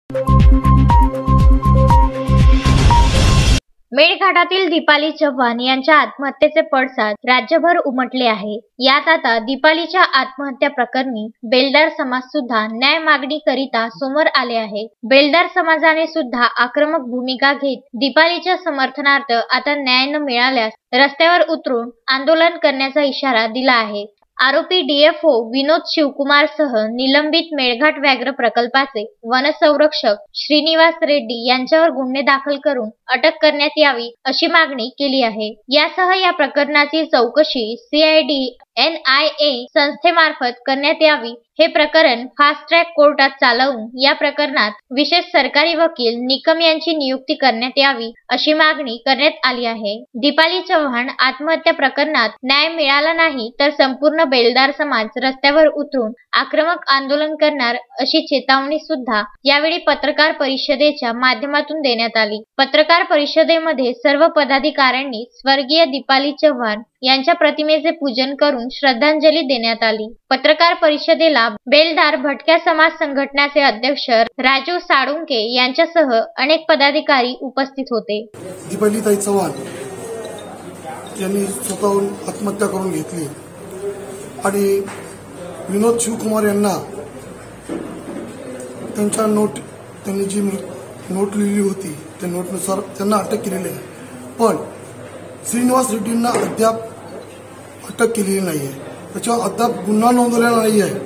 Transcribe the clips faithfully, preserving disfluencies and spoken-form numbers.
मेळघाटातील दीपाली चव्हाण यांच्या आत्महत्येचे पडसाद राज्यभर उमटले आहे। यात आता दीपालीच्या आत्महत्या प्रकरणी बेलदार समाज सुद्धा न्याय मागणी करिता समोर आले आहे। बेलदार समाजाने सुद्धा आक्रमक भूमिका घेत दीपालीच्या समर्थनार्थ आता न्याय न मिळाल्यास रस्त्यावर उतरून आंदोलन करण्याचा इशारा दिला आहे। आरोपी डीएफओ विनोद शिवकुमार सह निलंबित मेळघाट व्याघ्र प्रकल्पाचे वनसंरक्षक श्रीनिवास रेड्डी यांच्यावर गुन्हे दाखल करून अटक करण्यात यावी अशी मागणी केली आहे। यासह या प्रकरणाची चौकशी सीआयडी एनआयए संस्थेमार्फत करण्यात यावी। हे प्रकरण फास्ट ट्रॅक कोर्टात चालवून या प्रकरणात विशेष सरकारी वकील निकम यांची नियुक्ती करण्यात यावी अशी मागणी करण्यात आली आहे। दीपाली चव्हाण आत्महत्या प्रकरणात न्याय मिळाला नाही तर संपूर्ण बेलदार समाज रस्त्यावर उतरून आक्रमक आंदोलन करणार अशी चेतावणी सुद्धा यावेळी पत्रकार परिषदेच्या माध्यमातून देण्यात आली। पत्रकार परिषदेमध्ये सर्व पदाधिकाऱ्यांनी स्वर्गीय दीपाली चव्हाण यांच्या प्रतिमेचे पूजन करून श्रद्धांजली देण्यात आली। पत्रकार परिषदेला बेलदार भटक्या समाज संघटनेचे अध्यक्ष राजू साळुंके यांच्यासह अनेक पदाधिकारी उपस्थित होते। दीपाली ताई चव्हाण यांनी स्वतःहून आत्महत्या करून घेतली आणि विनोद शिवकुमार यांना त्यांच्या नोट त्यांनी जी नोट लिहिली होती त्या नोटनुसार त्यांना अटक केलेली आहे, पण श्रीनिवास रेड्डींना अद्याप अटक केलेली नाही आहे, त्याच्यावर अद्याप गुन्हा नोंदवलेला नाही आहे।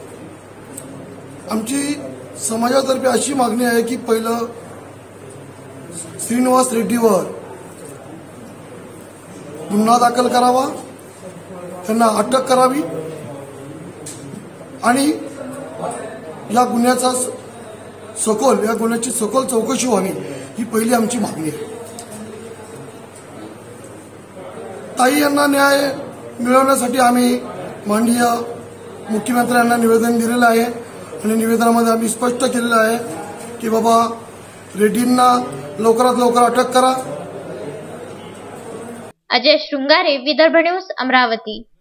आमची समाजातर्फे अशी मागणी आहे की पहिलं श्रीनिवास रेड्डीवर गुन्हा दाखल करावा, त्यांना अटक करावी आणि या गुन्ह्याचा सखोल या गुन्ह्याची सखोल चौकशी व्हावी ही पहिली आमची मागणी आहे। ताई यांना न्याय मिळवण्यासाठी आम्ही माननीय मुख्यमंत्र्यांना निवेदन दिलेलं आहे आणि निवेदनामध्ये आम्ही स्पष्ट केलेलं आहे की बाबा रेड्डींना लवकरात लवकर अटक करा। अजय शृंगारे, विदर्भ न्यूज, अमरावती।